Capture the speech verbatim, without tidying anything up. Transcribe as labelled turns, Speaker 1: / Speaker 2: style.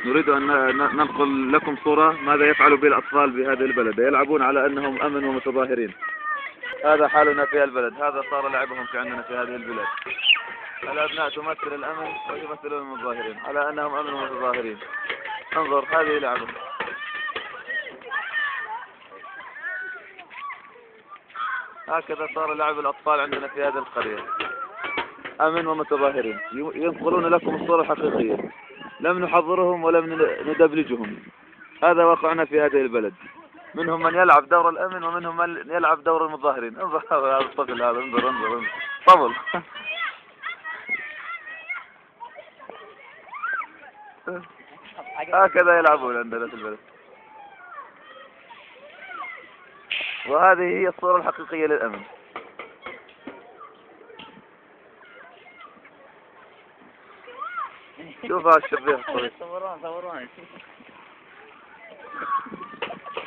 Speaker 1: نريد أن ن- ننقل لكم صورة ماذا يفعل به الأطفال بهذه البلد. يلعبون على أنهم أمن ومتظاهرين. هذا حالنا في البلد، هذا صار لعبهم في عندنا في هذه البلاد. الأبناء تمثل الأمن ويمثلون المتظاهرين على أنهم أمن ومتظاهرين. انظر هذه لعبة. هكذا صار لعب الأطفال عندنا في هذه القرية، أمن ومتظاهرين. ينقلون لكم الصورة الحقيقية، لم نحضرهم ولم ندبلجهم. هذا واقعنا في هذه البلد. منهم من يلعب دور الأمن ومنهم من يلعب دور المتظاهرين. انظر هذا الطفل هذا، انظر انظر انظر طفل. هكذا يلعبون عندنا في البلد. وهذه هي الصورة الحقيقية للأمن. شوف هذا الشبيه الصغير.
Speaker 2: صوران صوران